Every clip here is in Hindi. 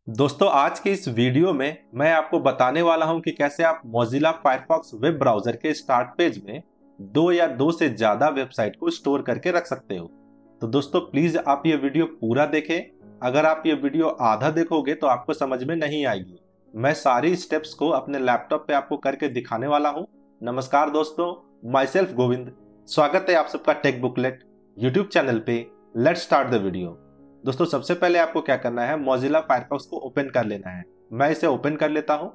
दोस्तों आज के इस वीडियो में मैं आपको बताने वाला हूं कि कैसे आप मोजिला फायरफॉक्स वेब ब्राउजर के स्टार्ट पेज में दो या दो से ज्यादा वेबसाइट को स्टोर करके रख सकते हो। तो दोस्तों प्लीज आप ये वीडियो पूरा देखें। अगर आप ये वीडियो आधा देखोगे तो आपको समझ में नहीं आएगी। मैं सारी स्टेप्स को अपने लैपटॉप पे आपको करके दिखाने वाला हूँ। नमस्कार दोस्तों, माई सेल्फ गोविंद। स्वागत है आप सबका टेक बुकलेट यूट्यूब चैनल पे। Let's start the video. दोस्तों सबसे पहले आपको क्या करना है, मोजिला फायरफॉक्स को ओपन कर लेना है। मैं इसे ओपन कर लेता हूं।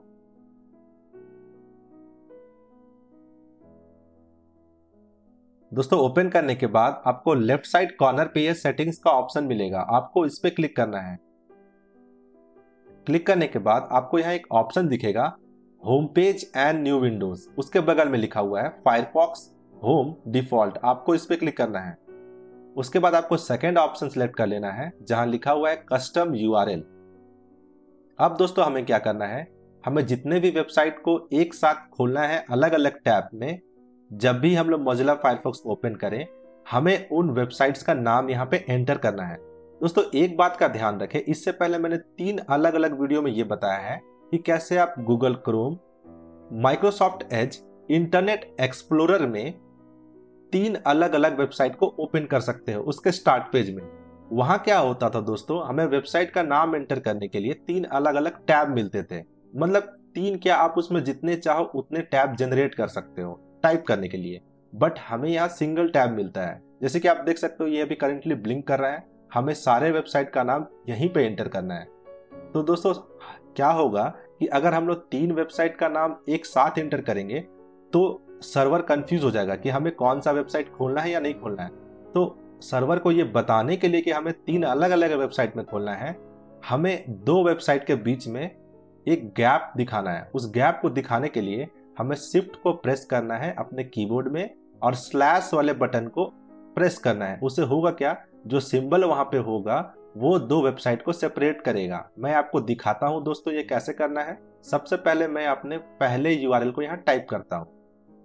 दोस्तों ओपन करने के बाद आपको लेफ्ट साइड कॉर्नर पे ये सेटिंग्स का ऑप्शन मिलेगा, आपको इस पे क्लिक करना है। क्लिक करने के बाद आपको यहाँ एक ऑप्शन दिखेगा, home page and new windows. उसके बगल में लिखा हुआ है फायरफॉक्स होम डिफॉल्ट, आपको इस पे क्लिक करना है। उसके बाद आपको सेकेंड ऑप्शन सिलेक्ट कर लेना है जहां लिखा हुआ है कस्टम यूआरएल। अब दोस्तों हमें क्या करना है, हमें जितने भी वेबसाइट को एक साथ खोलना है अलग अलग टैब में, जब भी हम लोग मोजिला फायरफॉक्स ओपन करें हमें उन वेबसाइट्स का नाम यहाँ पे एंटर करना है। दोस्तों एक बात का ध्यान रखें, इससे पहले मैंने 3 अलग अलग वीडियो में ये बताया है कि कैसे आप Google Chrome, Microsoft Edge, Internet Explorer में 3 अलग अलग वेबसाइट को ओपन कर सकते हो उसके स्टार्ट पेज में। वहां क्या होता था दोस्तों, हमें वेबसाइट का नाम एंटर करने के लिए 3 अलग अलग टैब मिलते थे। मतलब 3 क्या, आप उसमें जितने चाहो उतने टैब जनरेट कर सकते हो टाइप करने के लिए, बट हमें यहाँ सिंगल टैब मिलता है। जैसे कि आप देख सकते हो ये अभी करंटली ब्लिंक कर रहा है, हमें सारे वेबसाइट का नाम यहीं पे एंटर करना है। तो दोस्तों क्या होगा कि अगर हम लोग 3 वेबसाइट का नाम एक साथ एंटर करेंगे तो सर्वर कंफ्यूज हो जाएगा कि हमें कौन सा वेबसाइट खोलना है या नहीं खोलना है। तो सर्वर को ये बताने के लिए कि हमें 3 अलग अलग वेबसाइट में खोलना है, हमें 2 वेबसाइट के बीच में एक गैप दिखाना है। उस गैप को दिखाने के लिए हमें शिफ्ट को प्रेस करना है अपने कीबोर्ड में और स्लैश वाले बटन को प्रेस करना है। उससे होगा क्या, जो सिंबल वहां पे होगा वो 2 वेबसाइट को सेपरेट करेगा। मैं आपको दिखाता हूं दोस्तों ये कैसे करना है। सबसे पहले मैं अपने पहले यूआरएल को यहाँ टाइप करता हूं।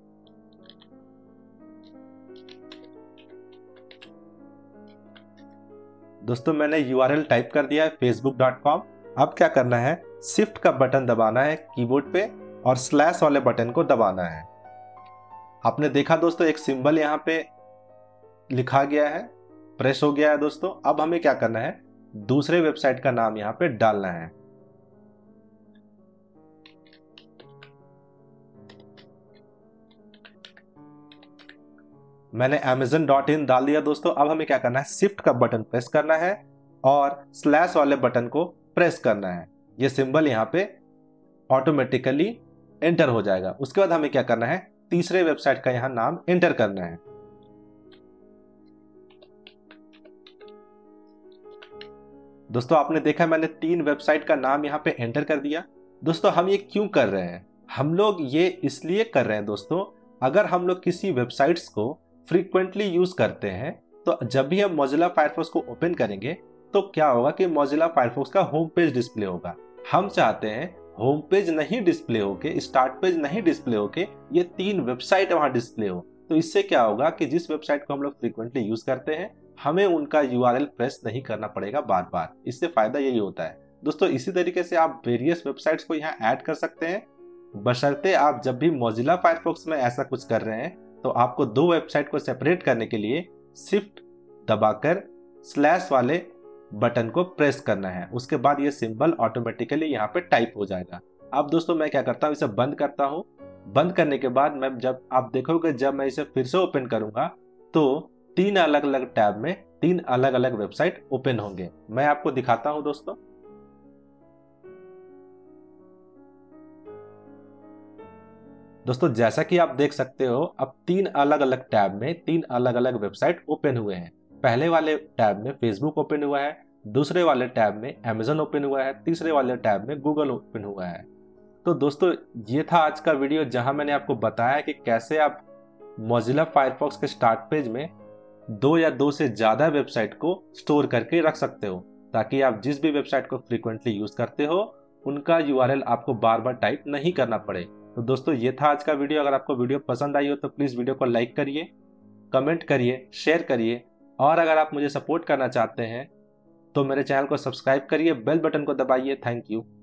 दोस्तों मैंने यूआरएल टाइप कर दिया है facebook.com। अब क्या करना है, शिफ्ट का बटन दबाना है कीबोर्ड पे और स्लैश वाले बटन को दबाना है। आपने देखा दोस्तों एक सिंबल यहाँ पे लिखा गया है, प्रेस हो गया है। दोस्तों अब हमें क्या करना है, दूसरे वेबसाइट का नाम यहाँ पे डालना है। मैंने amazon.in डाल दिया दोस्तों। अब हमें क्या करना है, शिफ्ट का बटन प्रेस करना है और स्लैश वाले बटन को प्रेस करना है। ये सिंबल यहाँ पे ऑटोमेटिकली एंटर हो जाएगा। उसके बाद हमें क्या करना है, तीसरे वेबसाइट का यहाँ नाम एंटर करना है। दोस्तों आपने देखा मैंने 3 वेबसाइट का नाम यहाँ पे एंटर कर दिया। दोस्तों हम ये क्यों कर रहे हैं, हम लोग ये इसलिए कर रहे हैं दोस्तों, अगर हम लोग किसी वेबसाइट्स को फ्रीक्वेंटली यूज करते हैं तो जब भी हम मोजिला फायरफॉक्स को ओपन करेंगे तो क्या होगा कि मोजिला फायरफॉक्स का होम पेज डिस्प्ले होगा। हम चाहते हैं होम पेज नहीं डिस्प्ले होके, स्टार्ट पेज नहीं डिस्प्ले होके, ये 3 वेबसाइट वहां डिस्प्ले हो। तो इससे क्या होगा कि जिस वेबसाइट को हम लोग फ्रीक्वेंटली यूज करते हैं हमें उनका यूआरएल प्रेस नहीं करना पड़ेगा बार बार। इससे फायदा यही होता है दोस्तों। इसी तरीके से आप वेरियस वेबसाइट्स को यहाँ ऐड कर सकते हैं, बशर्ते आप जब भी मोजिला फायरफॉक्स में ऐसा कुछ कर रहे हैं तो आपको 2 वेबसाइट को सेपरेट करने के लिए शिफ्ट दबाकर स्लैश वाले बटन को प्रेस करना है। उसके बाद ये सिंबल ऑटोमेटिकली यहाँ पे टाइप हो जाएगा। अब दोस्तों मैं क्या करता हूँ, इसे बंद करता हूँ। बंद करने के बाद मैं जब आप देखोगे जब मैं इसे फिर से ओपन करूंगा तो 3 अलग अलग टैब में 3 अलग अलग वेबसाइट ओपन होंगे। मैं आपको दिखाता हूं दोस्तों। दोस्तों जैसा कि आप देख सकते हो अब 3 अलग अलग टैब में 3 अलग अलग वेबसाइट ओपन हुए हैं। पहले वाले टैब में फेसबुक ओपन हुआ है, दूसरे वाले टैब में अमेजन ओपन हुआ है, तीसरे वाले टैब में गूगल ओपन हुआ है। तो दोस्तों ये था आज का वीडियो जहां मैंने आपको बताया कि कैसे आप मोजिला फायरफॉक्स के स्टार्ट पेज में 2 या 2 से ज्यादा वेबसाइट को स्टोर करके रख सकते हो, ताकि आप जिस भी वेबसाइट को फ्रीक्वेंटली यूज करते हो उनका यूआरएल आपको बार बार टाइप नहीं करना पड़े। तो दोस्तों ये था आज का वीडियो। अगर आपको वीडियो पसंद आई हो तो प्लीज वीडियो को लाइक करिए, कमेंट करिए, शेयर करिए, और अगर आप मुझे सपोर्ट करना चाहते हैं तो मेरे चैनल को सब्सक्राइब करिए, बेल बटन को दबाइए। Thank you.